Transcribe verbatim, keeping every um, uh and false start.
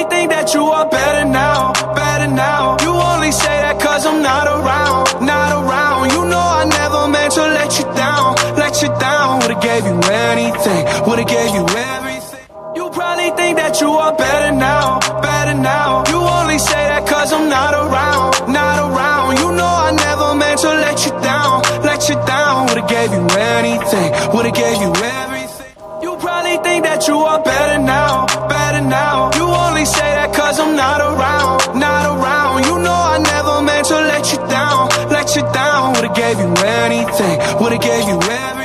probably think that you are better now, better now. You only say that cause I'm not around, not around. You know I never meant to let you down, let you down. Would've gave you anything, would've gave you everything. You probably think that you are better now, better now. You only say that cause I'm not around, not around. You know I never meant to let you down, let you down. Would've gave you anything, would've gave you everything. You probably think that you are better now, better now. You only say that cause I'm not around, not around. You know I never meant to let you down, let you down. Would've gave you anything, would've gave you everything.